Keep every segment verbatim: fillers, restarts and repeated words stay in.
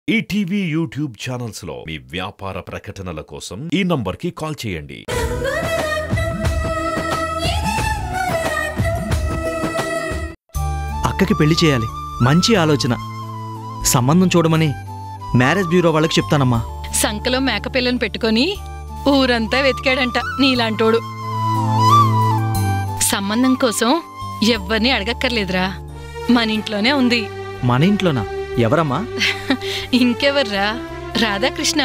ETV YouTube channels లో మీ వ్యాపార ప్రకటనల కోసం ఈ నంబర్కి కాల్ చేయండి. అక్కకి పెళ్లి చేయాలి, మంచి ఆలోచన. సంబంధం చూడమని మ్యారేజ్ బ్యూరో వాళ్ళకి చెప్తానమ్మా. సంకలో మేకపిల్లని పెట్టుకొని ఊరంతా వెతికాడంట నీలాంటోడు. సంబంధం కోసం ఎవ్వరిని అడగక్కర్లేదురా, మన ఇంట్లోనే ఉంది. మన ఇంట్లోనా? ఎవరమ్మా? ఇంకెవర్రా, రాధాకృష్ణ.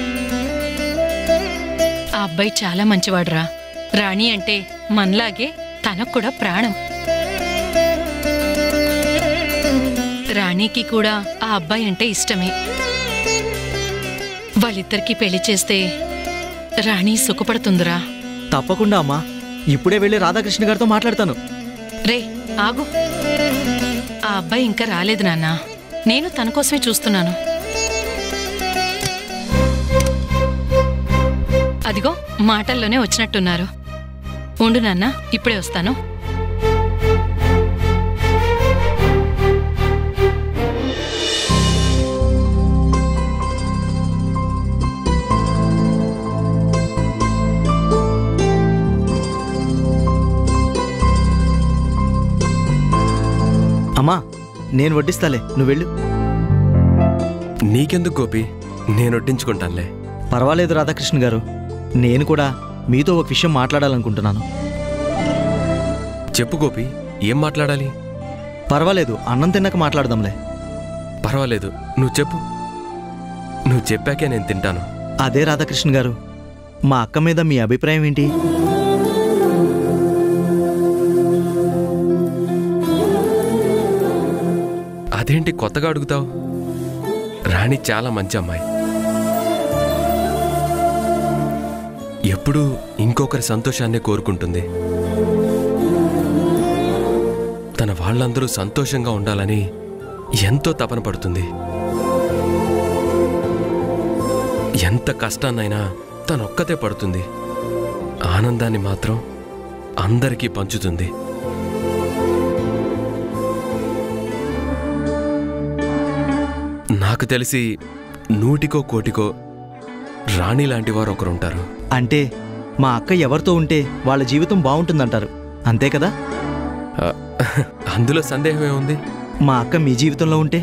ఆ అబ్బాయి చాలా మంచివాడురా. రాణి అంటే మనలాగే తనకు కూడా ప్రాణం. రాణికి కూడా ఆ అబ్బాయి అంటే ఇష్టమే. వాళ్ళిద్దరికీ పెళ్లి చేస్తే రాణి సుఖపడుతుందిరా. తప్పకుండా అమ్మా, ఇప్పుడే వెళ్ళి రాధాకృష్ణ గారితో మాట్లాడతాను. రే ఆగు, ఆ అబ్బాయి ఇంకా రాలేదు నాన్నా. నేను తన కోసమే చూస్తున్నాను. అదిగో మాటల్లోనే వచ్చినట్టున్నారు. ఉండు నాన్న, ఇప్పుడే వస్తాను. అమ్మా, నేను వడ్డిస్తాలే, నువ్వు వెళ్ళు. నీకెందుకు గోపి, నేను వడ్డించుకుంటానులే. పర్వాలేదు రాధాకృష్ణ గారు, నేను కూడా మీతో ఒక విషయం మాట్లాడాలనుకుంటున్నాను. చెప్పు గోపి, ఏం మాట్లాడాలి? పర్వాలేదు, అన్నం తిన్నాక మాట్లాడదాంలే. పర్వాలేదు, నువ్వు చెప్పు. నువ్వు చెప్పాకే నేను తింటాను. అదే రాధాకృష్ణ గారు, మా అక్క మీద మీ అభిప్రాయం ఏంటి? అదేంటి కొత్తగా అడుగుతావు? రాణి చాలా మంచి అమ్మాయి. ఎప్పుడూ ఇంకొకరి సంతోషాన్నే కోరుకుంటుంది. తన వాళ్ళందరూ సంతోషంగా ఉండాలని ఎంతో తపన పడుతుంది. ఎంత కష్టాన్నైనా తనొక్కతే పడుతుంది. ఆనందాన్ని మాత్రం అందరికీ పంచుతుంది. నాకు తెలిసి నూటికో కోటికో రాణి లాంటి వారు ఒకరుంటారు. అంటే మా అక్క ఎవరితో ఉంటే వాళ్ళ జీవితం బాగుంటుందంటారు, అంతే కదా? అందులో సందేహమే ఉంది. మా అక్క మీ జీవితంలో ఉంటే?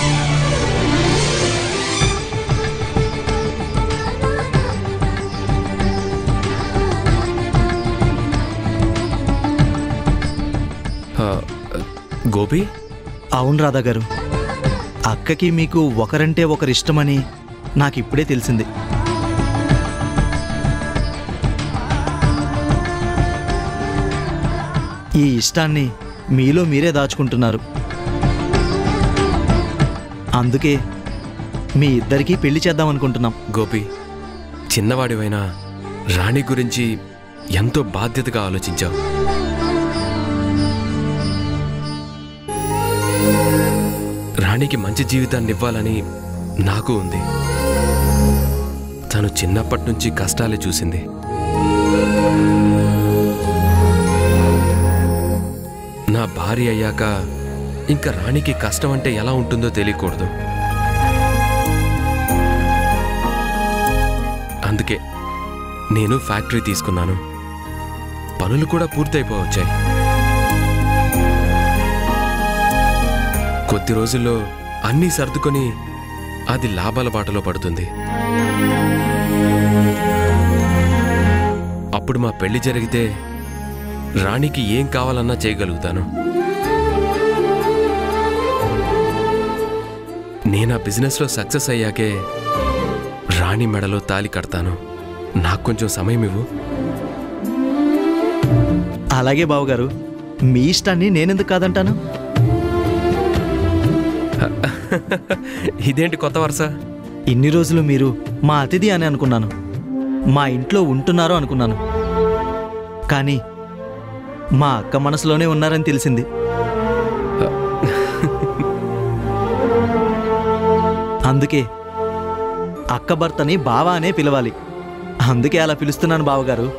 గోపి, అవును రాధా గారు, అక్కకి మీకు ఒకరంటే ఒకరిష్టమని నాకిప్పుడే తెలిసింది. ఈ ఇష్టాన్ని మీలో మీరే దాచుకుంటున్నారు. అందుకే మీ ఇద్దరికీ పెళ్లి చేద్దామనుకుంటున్నాం. గోపి, చిన్నవాడివైనా రాణి గురించి ఎంతో బాధ్యతగా ఆలోచించావు. రాణికి మంచి జీవితాన్ని ఇవ్వాలని నాకు ఉంది. తను చిన్నప్పటి నుంచి కష్టాలే చూసింది. నా భార్య అయ్యాక ఇంకా రాణికి కష్టం అంటే ఎలా ఉంటుందో తెలియకూడదు. అందుకే నేను ఫ్యాక్టరీ తీసుకున్నాను. పనులు కూడా పూర్తయిపోవచ్చాయి. కొద్ది రోజుల్లో అన్నీ సర్దుకొని అది లాభాల బాటలో పడుతుంది. అప్పుడు మా పెళ్లి జరిగితే రాణికి ఏం కావాలన్నా చేయగలుగుతాను. నేను ఆ బిజినెస్లో సక్సెస్ అయ్యాకే రాణి మెడలో తాలి కడతాను. నాకు కొంచెం సమయం ఇవ్వు. అలాగే బావగారు, మీ ఇష్టాన్ని నేనెందుకు కాదంటాను? ఇదేంటి కొత్త వరుస? ఇన్ని రోజులు మీరు మా అతిథి అని అనుకున్నాను, మా ఇంట్లో ఉంటున్నారు అనుకున్నాను. కానీ మా అక్క మనసులోనే ఉన్నారని తెలిసింది. అందుకే అక్క భర్తని బావా అనే పిలవాలి. అందుకే అలా పిలుస్తున్నాను బావగారు.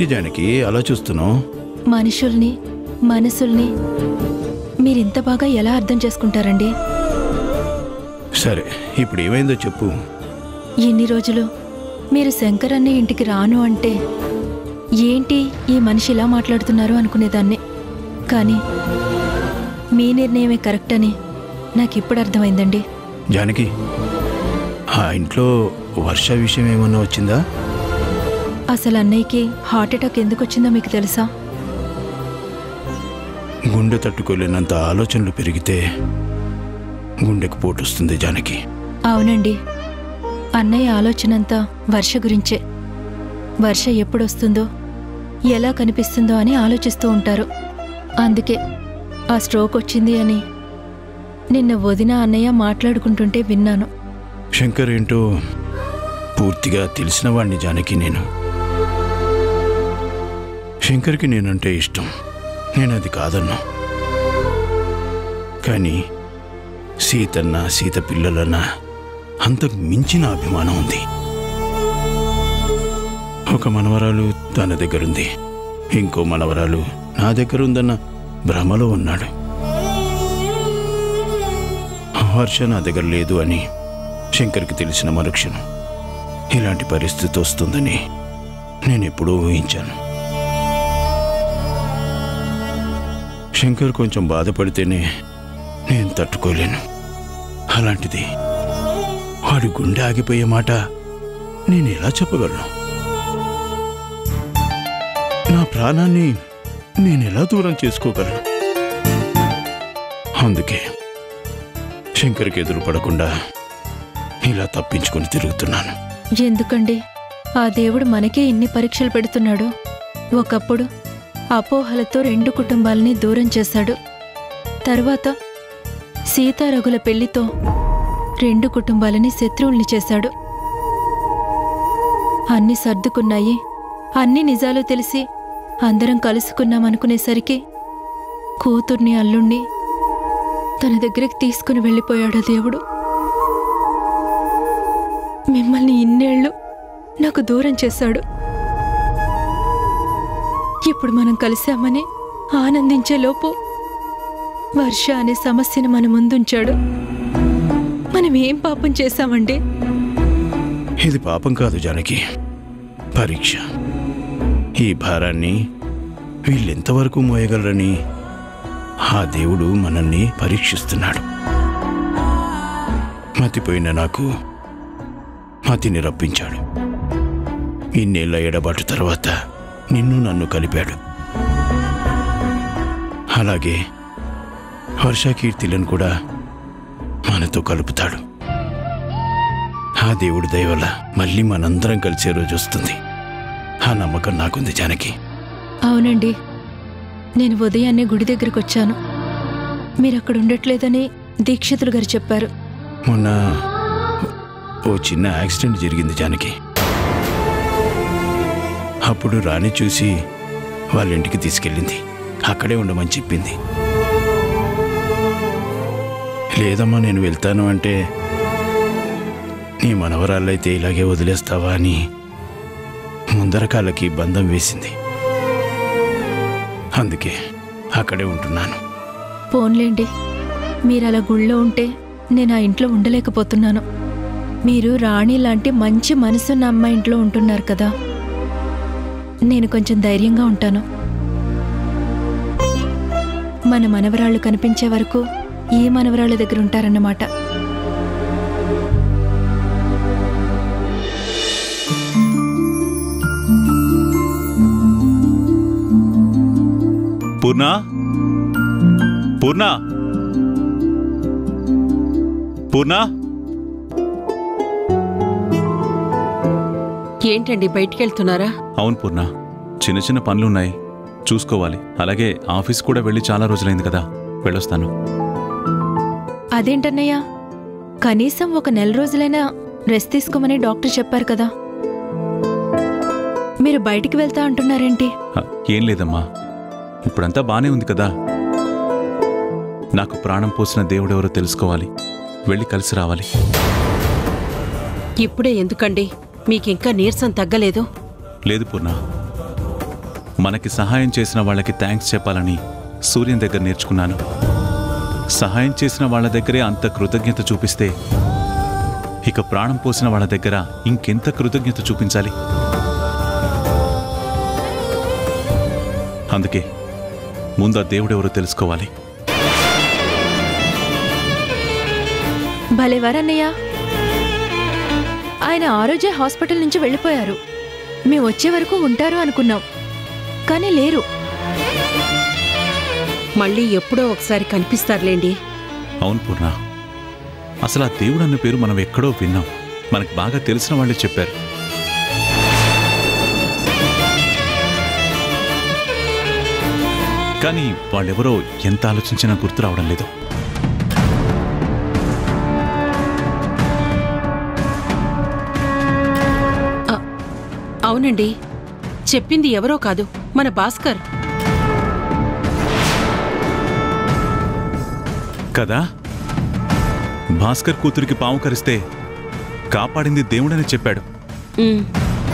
ఏంటి జానకి అలా చూస్తున్నావు? మనుషుల్ని మనసుల్ని మీరింత బాగా ఎలా అర్థం చేసుకుంటారండి? సరే, ఇప్పుడు ఏమైందో చెప్పు. ఇన్ని రోజులు మీరు శంకర్ అన్న ఇంటికి రాను అంటే ఏంటి ఈ మనిషి ఇలా మాట్లాడుతున్నారు అనుకునేదాన్ని. కానీ మీ నిర్ణయమే కరెక్ట్ అని నాకు ఇప్పుడు అర్థమైందండి. జానకి, ఆ ఇంట్లో వర్ష విషయం ఏమన్నా వచ్చిందా? అసలు అన్నయ్యకి హార్ట్ అటాక్ ఎందుకు వచ్చిందో మీకు తెలుసా? గుండె తట్టుకోలేనంత ఆలోచనలు పెరిగితే గుండెకు పోటు వస్తుంది జానకి. అవునండి, అన్నయ్య ఆలోచనంతా వర్ష గురించే. వర్ష ఎప్పుడొస్తుందో ఎలా కనిపిస్తుందో అని ఆలోచిస్తూ ఉంటారు. అందుకే ఆ స్ట్రోక్ వచ్చింది అని నిన్న వదిన అన్నయ్య మాట్లాడుకుంటుంటే విన్నాను. శంకర్ ఏంటో పూర్తిగా తెలిసిన వాణ్ణి జానకి. నేను శంకర్కి నేనంటే ఇష్టం, నేను అది కాదన్నా. కానీ సీతన్న సీత పిల్లలన్న అంతకు మించిన అభిమానం ఉంది. ఒక మనవరాలు తన దగ్గరుంది, ఇంకో మనవరాలు నా దగ్గర ఉందన్న భ్రమలో ఉన్నాడు. వర్ష నా దగ్గర లేదు అని శంకర్కి తెలిసిన మరుక్షణం ఇలాంటి పరిస్థితి వస్తుందని నేను ఎప్పుడూ ఊహించాను. శంకర్ కొంచెం బాధపడితేనే నేను తట్టుకోలేను. అలాంటిది వాడి గుండె ఆగిపోయే మాట నేను ఎలా చెప్పగలను? నా ప్రాణాన్ని నేను ఎలా దూరం చేసుకోగలను? అందుకే శంకర్కి ఎదురు పడకుండా ఇలా తప్పించుకొని తిరుగుతున్నాను. ఎందుకండి ఆ దేవుడు మనకే ఇన్ని పరీక్షలు పెడుతున్నాడు? ఒకప్పుడు అపోహలతో రెండు కుటుంబాలని దూరం చేశాడు. తరువాత సీతారఘుల పెళ్లితో రెండు కుటుంబాలని శత్రువుల్ని చేశాడు. అన్ని సర్దుకున్నాయి, అన్ని నిజాలు తెలిసి అందరం కలుసుకున్నామనుకునేసరికి కూతుర్ని అల్లుణ్ణి తన దగ్గరికి తీసుకుని వెళ్ళిపోయాడు దేవుడు. మిమ్మల్ని ఇన్నేళ్లు నాకు దూరం చేశాడు. ఇప్పుడు మనం కలిశామని ఆనందించే లోపు వర్ష అనే సమస్యను మన ముందుంచాడు. మనం ఏం పాపం చేశామండి? ఇది పాపం కాదు జానకి, పరీక్ష. ఈ భారాన్ని వీళ్ళెంతవరకు మోయగలరని ఆ దేవుడు మనల్ని పరీక్షిస్తున్నాడు. మతిపోయిన నాకు మతిని రప్పించాడు. ఇన్నేళ్ల ఎడబాటు తర్వాత నిన్ను నన్ను కలిపాడు. అలాగే వర్షకీర్తిలను కూడా మనతో కలుపుతాడు. ఆ దేవుడి దయ వల్ల మళ్ళీ మనందరం కలిసే రోజు వస్తుంది. ఆ నమ్మకం నాకుంది జానకి. అవునండి, నేను ఉదయాన్నే గుడి దగ్గరికి వచ్చాను. మీరు అక్కడ ఉండట్లేదని దీక్షితులు గారు చెప్పారు. మొన్న ఓ చిన్న యాక్సిడెంట్ జరిగింది జానకి. అప్పుడు రాణి చూసి వాళ్ళ ఇంటికి తీసుకెళ్ళింది. అక్కడే ఉండమని చెప్పింది. లేదమ్మా నేను వెళ్తాను అంటే నీ మనవరాళ్ళైతే ఇలాగే వదిలేస్తావా అని ముందర కాళ్ళకి బంధం వేసింది. అందుకే అక్కడే ఉంటున్నాను. పోన్లేండి, మీరు అలా గుళ్ళో ఉంటే నేను ఆ ఇంట్లో ఉండలేకపోతున్నాను. మీరు రాణి లాంటి మంచి మనసున్న అమ్మాయి ఇంట్లో ఉంటున్నారు కదా, నేను కొంచెం ధైర్యంగా ఉంటాను. మన మనవరాళ్ళు కనిపించే వరకు ఈ మనవరాళ్ళ దగ్గర ఉంటారన్నమాట. పూర్ణ, పూర్ణ, పూర్ణ. ఏంటండి బయటికి వెళ్తున్నారా? అవును పూర్ణ, చిన్న చిన్న పనులున్నాయి, చూసుకోవాలి. అలాగే ఆఫీస్ కూడా వెళ్ళి చాలా రోజులైంది కదా, వెళ్ళొస్తాను. అదేంటన్నయ్యా, కనీసం ఒక నెల రోజులైనా రెస్ట్ తీసుకోమని డాక్టర్ చెప్పారు కదా, మీరు బయటికి వెళ్తా అంటున్నారేంటి? హ, ఏం లేదమ్మా, ఇప్పుడంతా బానే ఉంది కదా. నాకు ప్రాణం పోసిన దేవుడెవరో తెలుసుకోవాలి, వెళ్ళి కలిసి రావాలి. ఇప్పుడే ఎందుకండి? మీకింకా నీరసం తగ్గలేదు? లేదు పూర్ణ, మనకి సహాయం చేసిన వాళ్ళకి థ్యాంక్స్ చెప్పాలని సూర్యం దగ్గర నేర్చుకున్నాను. సహాయం చేసిన వాళ్ళ దగ్గరే అంత కృతజ్ఞత చూపిస్తే ఇక ప్రాణం పోసిన వాళ్ళ దగ్గర ఇంకెంత కృతజ్ఞత చూపించాలి? అందుకే ముందు ఆ దేవుడెవరో తెలుసుకోవాలి. భలేవారన్నయ్య, ఆయన ఆ రోజే హాస్పిటల్ నుంచి వెళ్ళిపోయారు. మేము వచ్చే వరకు ఉంటారు అనుకున్నాం, కానీ లేరు. మళ్ళీ ఎప్పుడో ఒకసారి కనిపిస్తారులేండి. అవును పూర్ణ, అసలు ఆ దేవుడు అన్న పేరు మనం ఎక్కడో విన్నాం. మనకు బాగా తెలిసిన వాళ్ళే చెప్పారు. కానీ వాళ్ళెవరో ఎంత ఆలోచించినా గుర్తు రావడం లేదు. అవునండి, చెప్పింది ఎవరో కాదు, మన భాస్కర్. కదా, భాస్కర్ కూతురికి పాము కరిస్తే కాపాడింది దేవుడని చెప్పాడు. ఉమ్,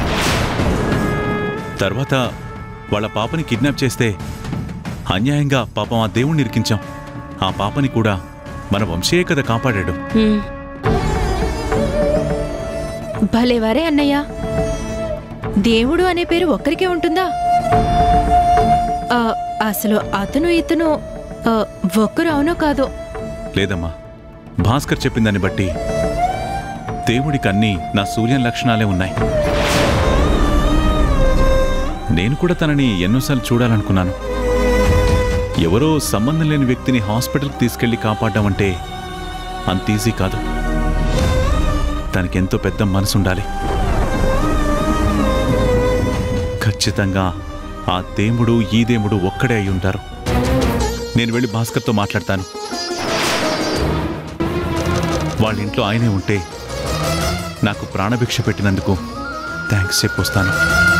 తర్వాత వాళ్ళ పాపని కిడ్నాప్ చేస్తే అన్యాయంగా పాపం ఆ దేవుణ్ణి ఇరికించాం. ఆ పాపని కూడా మన వంశీయే కదా కాపాడాడు. ఉమ్. భలేవారే అన్నయ్య, దేవుడు అనే పేరు ఒక్కరికే ఉంటుందా? ఆ, అసలు అతను ఇతను ఆ, ఒక్కరు అవునో కాదో. లేదమ్మా, భాస్కర్ చెప్పిందని బట్టి దేవుడికి అన్నీ నా సూర్యం లక్షణాలే ఉన్నాయి. నేను కూడా తనని ఎన్నోసార్లు చూడాలనుకున్నాను. ఎవరో సంబంధం లేని వ్యక్తిని హాస్పిటల్కి తీసుకెళ్లి కాపాడడం అంటే అంత ఈజీ కాదు. తనకెంతో పెద్ద మనసు ఉండాలి. ఖచ్చితంగా ఆ దేవుడు ఈ దేవుడు ఒక్కడే అయి ఉంటారు. నేను వెళ్ళి భాస్కర్తో మాట్లాడతాను. వాళ్ళ ఇంట్లో ఆయనే ఉంటే నాకు ప్రాణభిక్ష పెట్టినందుకు థ్యాంక్స్ చెప్పొస్తాను.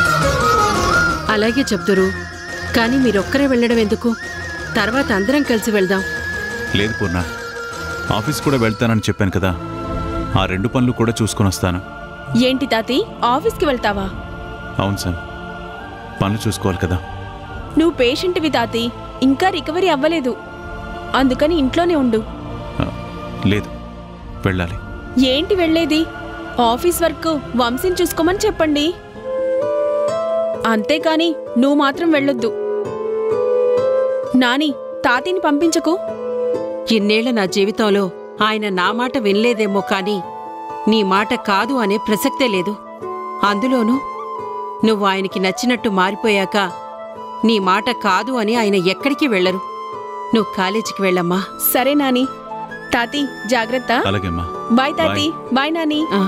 అలాగే చెప్తురు, కానీ మీరొక్కరే వెళ్ళడం ఎందుకు? తర్వాత అందరం కలిసి వెళ్దాం. లేదు పూర్ణ, ఆఫీస్ కూడా వెళ్తానని చెప్పాను కదా, ఆ రెండు పనులు కూడా చూసుకొని వస్తాను. ఏంటి తాతి, ఆఫీస్కి వెళ్తావా? అవును సార్, పనులు చూసుకోవాలి కదా. నువ్వు పేషెంట్వి తాతి, ఇంకా రికవరీ అవ్వలేదు, అందుకని ఇంట్లోనే ఉండు. ఆ, లేదు, వెళ్ళాలి. ఏంటి వెళ్ళేది? ఆఫీస్ వర్క్ వంశీని చూసుకోమని చెప్పండి, అంతేకాని నువ్వు మాత్రం వెళ్ళొద్దు. నాని, తాతిని పంపించకు. ఇన్నేళ్ల నా జీవితంలో ఆయన నా మాట వినలేదేమో కాని నీ మాట కాదు అనే ప్రసక్తే లేదు. అందులోనూ నువ్వు ఆయనకి నచ్చినట్టు మారిపోయాక నీ మాట కాదు అని ఆయన ఎక్కడికి వెళ్లరు. నువ్వు కాలేజీకి వెళ్ళమ్మా. సరే నాని. తాతి జాగ్రత్త. అలాగేమ్మా. బాయ్ తాతి. బాయ్ నాని. ఆ.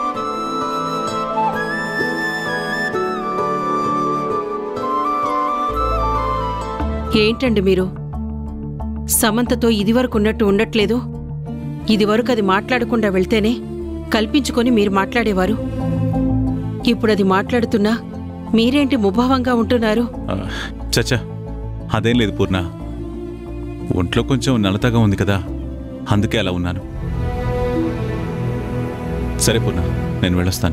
ఏంటండి మీరు సమంతతో ఇదివరకున్నట్టు ఉండట్లేదు? ఇదివరకు అది మాట్లాడకుండా వెళ్తేనే కల్పించుకొని మీరు మాట్లాడేవారు. ఇప్పుడు అది మాట్లాడుతున్నా మీరేంటి ముభావంగా ఉంటున్నారు? చచ్చా, అదేం లేదు పూర్ణ. ఒంట్లో కొంచెం నలతగా ఉంది కదా, అందుకే అలా ఉన్నాను. సరే పూర్ణ, నేను వెళ్ళొస్తాను.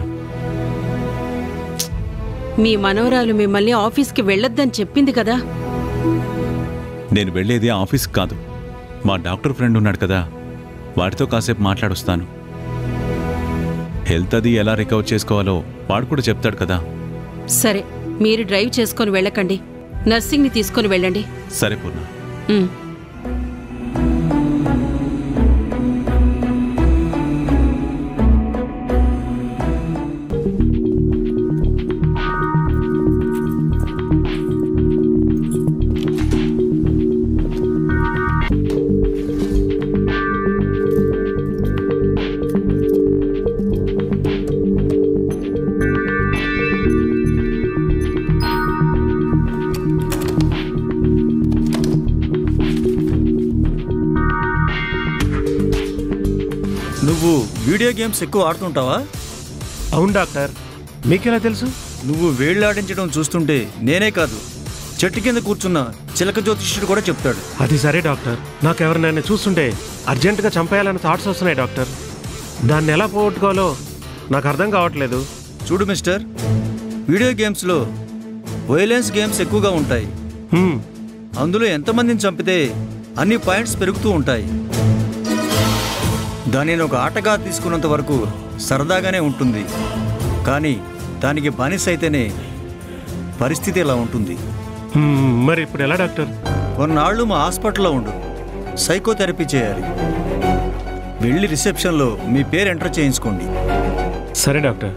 మీ మనవరాలు మిమ్మల్ని ఆఫీస్కి వెళ్ళొద్దని చెప్పింది కదా. నేను వెళ్ళేది ఆఫీస్కి కాదు, మా డాక్టర్ ఫ్రెండ్ ఉన్నాడు కదా, వాడితో కాసేపు మాట్లాడొస్తాను. హెల్త్ అది ఎలా రికవర్ చేసుకోవాలో వాడు కూడా చెప్తాడు కదా. సరే, మీరు డ్రైవ్ చేసుకొని వెళ్ళకండి, నర్సింగ్ని తీసుకొని వెళ్ళండి. సరే పూర్ణ. ఉమ్. నువ్వు వీడియో గేమ్స్ ఎక్కువ ఆడుతుంటావా? అవును డాక్టర్, మీకెలా తెలుసు? నువ్వు వేళ్ళాడించడం చూస్తుంటే నేనే కాదు, చెట్టు కింద కూర్చున్న చిలక జ్యోతిష్యుడు కూడా చెప్తాడు. అది సరే డాక్టర్, నాకు ఎవరినైనా చూస్తుంటే అర్జెంటుగా చంపేయాలని థాట్స్ వస్తున్నాయి డాక్టర్. దాన్ని ఎలా పోగొట్టుకోవాలో నాకు అర్థం కావట్లేదు. చూడు మిస్టర్, వీడియో గేమ్స్లో వైలెన్స్ గేమ్స్ ఎక్కువగా ఉంటాయి. అందులో ఎంతమందిని చంపితే అన్ని పాయింట్స్ పెరుగుతూ ఉంటాయి. దానిని ఒక ఆటగా తీసుకున్నంత వరకు సరదాగానే ఉంటుంది, కానీ దానికి బానిస అయితేనే పరిస్థితి ఎలా ఉంటుంది. మరి ఇప్పుడు ఎలా డాక్టర్? కొన్నాళ్ళు మా హాస్పిటల్లో ఉండు, సైకోథెరపీ చేయాలి. వెళ్ళి రిసెప్షన్లో మీ పేరు ఎంటర్ చేయించుకోండి. సరే doctor.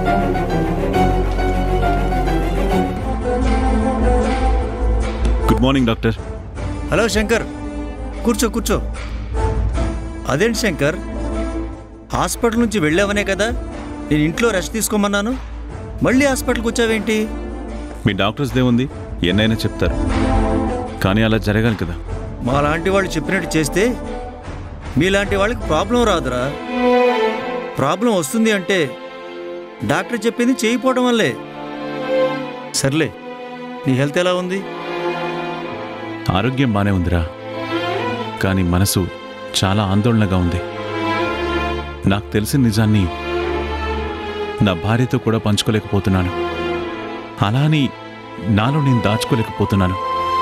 Good morning doctor. Hello Shankar, కూర్చో కూర్చో. అదేంటి శంకర్, హాస్పిటల్ నుంచి వెళ్ళావనే కదా నేను ఇంట్లో రెస్ట్ తీసుకోమన్నాను, మళ్ళీ హాస్పిటల్కి వచ్చావేంటి? మీ డాక్టర్స్ దేవుంది ఎన్నైనా చెప్తారు, కానీ అలా జరగాలి కదా. మా లాంటి వాళ్ళు చెప్పినట్టు చేస్తే మీలాంటి వాళ్ళకి ప్రాబ్లం రాదురా. ప్రాబ్లం వస్తుంది అంటే డాక్టర్ చెప్పింది చేయకపోవడం వల్లే. సర్లే, నీ హెల్త్ ఎలా ఉంది? ఆరోగ్యం బానే ఉందిరా, కానీ మనసు చాలా ఆందోళనగా ఉంది. నాకు తెలిసిన నిజాన్ని నా భార్యతో కూడా పంచుకోలేకపోతున్నాను. అలా అని నాలో నేను దాచుకోలేకపోతున్నాను.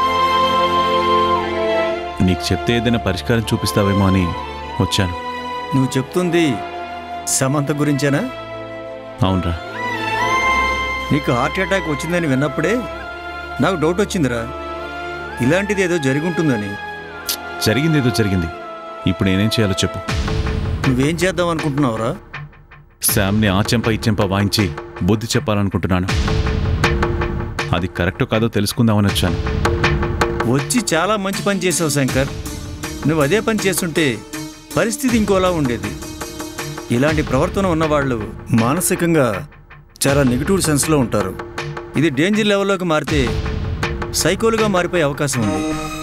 నీకు చెప్తే ఏదైనా పరిష్కారం చూపిస్తావేమో అని వచ్చాను. నువ్వు చెప్తుంది సమంత గురించేనా? అవునరా. నీకు హార్ట్ అటాక్ వచ్చిందని విన్నప్పుడే నాకు డౌట్ వచ్చిందిరా, ఇలాంటిది ఏదో జరుగుంటుందని. జరిగిందేదో జరిగింది, ఇప్పుడు నేనేం చేయాలో చెప్పు. నువ్వేం చేద్దాం అనుకుంటున్నావురా? శామ్ని ఆ చెంప ఈ చెంప వాయించి బుద్ధి చెప్పాలనుకుంటున్నాను. అది కరెక్టో కాదో తెలుసుకుందామని వచ్చాను. వచ్చి చాలా మంచి పని చేసావు శంకర్. నువ్వు అదే పని చేస్తుంటే పరిస్థితి ఇంకోలా ఉండేది. ఇలాంటి ప్రవర్తన ఉన్నవాళ్ళు మానసికంగా చాలా నెగిటివ్ సెన్స్లో ఉంటారు. ఇది డేంజర్ లెవెల్లోకి మారితే సైకోలుగా మారిపోయే అవకాశం ఉంది.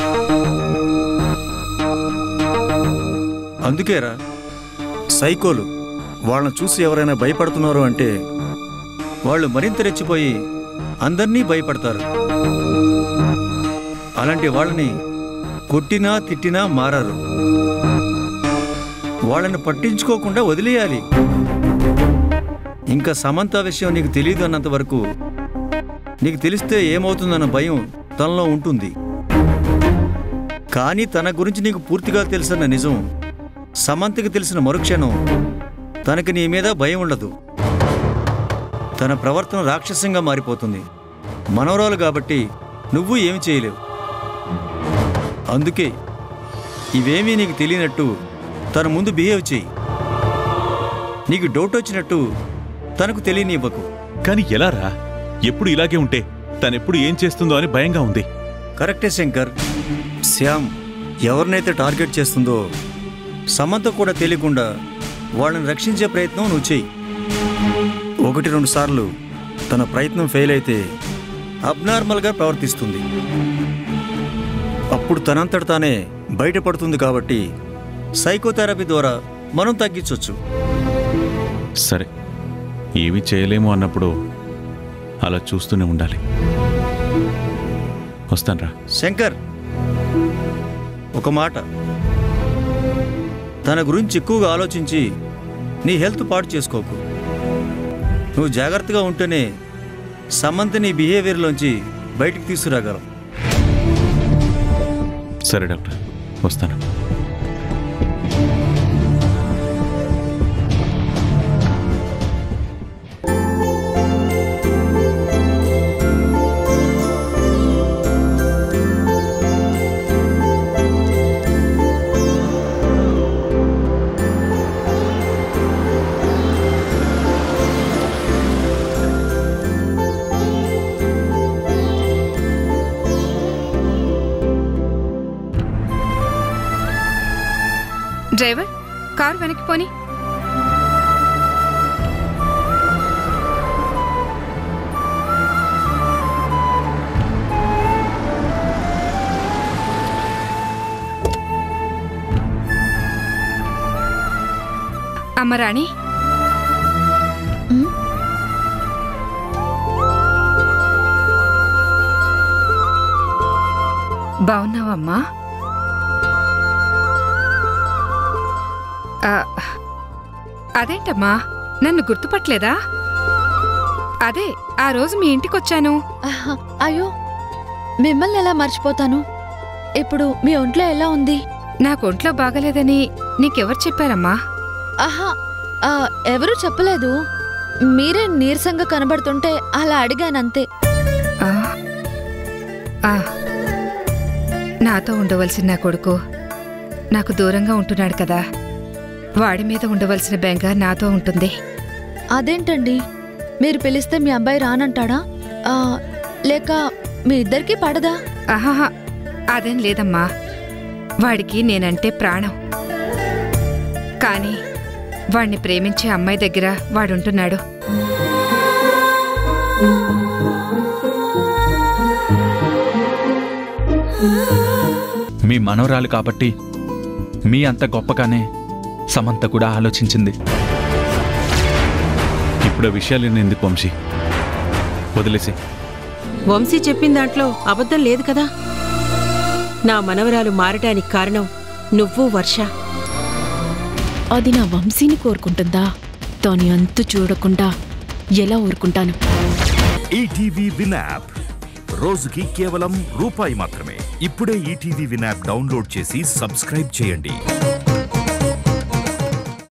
అందుకేరా సైకోలు వాళ్ళని చూసి ఎవరైనా భయపడుతున్నారు అంటే వాళ్ళు మరింత రెచ్చిపోయి అందరినీ భయపడతారు. అలాంటి వాళ్ళని కొట్టినా తిట్టినా మారారు. వాళ్ళని పట్టించుకోకుండా వదిలేయాలి. ఇంకా సమంత విషయం నీకు తెలియదు అన్నంత వరకు నీకు తెలిస్తే ఏమవుతుందన్న భయం తనలో ఉంటుంది. కానీ తన గురించి నీకు పూర్తిగా తెలుసన్న నిజం సమంతకి తెలిసిన మరుక్షణం తనకి నీ మీద భయం ఉండదు. తన ప్రవర్తన రాక్షసంగా మారిపోతుంది. మనవరాలు కాబట్టి నువ్వు ఏమి చేయలేవు. అందుకే ఇవేమీ నీకు తెలియనట్టు తన ముందు బిహేవ్ చేయి. నీకు డౌట్ వచ్చినట్టు తనకు తెలియనివ్వకు. కానీ ఎలా రా? ఎప్పుడు ఇలాగే ఉంటే తనెప్పుడు ఏం చేస్తుందో అని భయంగా ఉంది. కరెక్టే శంకర్. శ్యామ్ ఎవరినైతే టార్గెట్ చేస్తుందో సమంత కూడా తెలియకుండా వాళ్ళని రక్షించే ప్రయత్నం నువ్వు చెయ్యి. ఒకటి రెండు సార్లు తన ప్రయత్నం ఫెయిల్ అయితే అబ్నార్మల్గా ప్రవర్తిస్తుంది. అప్పుడు తనంతట తానే బయటపడుతుంది. కాబట్టి సైకోథెరపీ ద్వారా మనం తగ్గించవచ్చు. సరే, ఏమీ చేయలేము అన్నప్పుడు అలా చూస్తూనే ఉండాలి. వస్తాన్రా. శంకర్, ఒక మాట, తన గురించి ఎక్కువగా ఆలోచించి నీ హెల్త్ పాడు చేసుకోకు. నువ్వు జాగ్రత్తగా ఉంటేనే సమంత నీ బిహేవియర్లోంచి బయటికి తీసుకురాగలవు. సరే డాక్టర్, వస్తాను. డ్రైవర్, కార్ వెనక్కి పోని. అమ్మరాణి, బాగున్నావమ్మా? అదేంటమ్మా, నన్ను గుర్తుపట్టలేదా? అదే ఆ రోజు మీ ఇంటికొచ్చాను. ఆహా, అయ్యో మిమ్మల్ని ఎలా మర్చిపోతాను. ఇప్పుడు మీ ఒంట్లో ఎలా ఉంది? నాకు ఒంట్లో బాగలేదని నీకెవరు చెప్పారమ్మా? ఆహా ఆ, ఎవరూ చెప్పలేదు. మీరే నీరసంగా కనబడుతుంటే అలా అడిగానంతే. ఆ, ఆ, నాతో ఉండవలసిన నా కొడుకు నాకు దూరంగా ఉంటున్నాడు కదా, వాడి మీద ఉండవలసిన బెంగ నాతో ఉంటుంది. అదేంటండి, మీరు పిలిస్తే మీ అబ్బాయి రానంటాడా? ఆ, లేక మీ ఇద్దరికీ పడదా? ఆహాహా, అదేం లేదమ్మా. వాడికి నేనంటే ప్రాణం. కానీ వాణ్ణి ప్రేమించే అమ్మాయి దగ్గర వాడుంటున్నాడు. మీ మనవరాలు కాబట్టి మీ అంత గొప్పగానే సమంత కూడా ఆలోచించింది. ఇప్పుడు విషయాలు ఎందుకు వంశీ, వదిలేసి. వంశీ చెప్పిన దాంట్లో అబద్ధం లేదు కదా. నా మనవరాలు మారటానికి కారణం నువ్వు వర్ష. అది నా వంశీని కోరుకుంటుందా? దాని అంతు చూడకుండా ఎలా ఊరుకుంటాను? ఈటీవీ విన్ యాప్ రోజుకి కేవలం రూపాయి మాత్రమే. ఇప్పుడే ఈటీవీ విన్ యాప్ డౌన్లోడ్ చేసి సబ్స్క్రైబ్ చేయండి.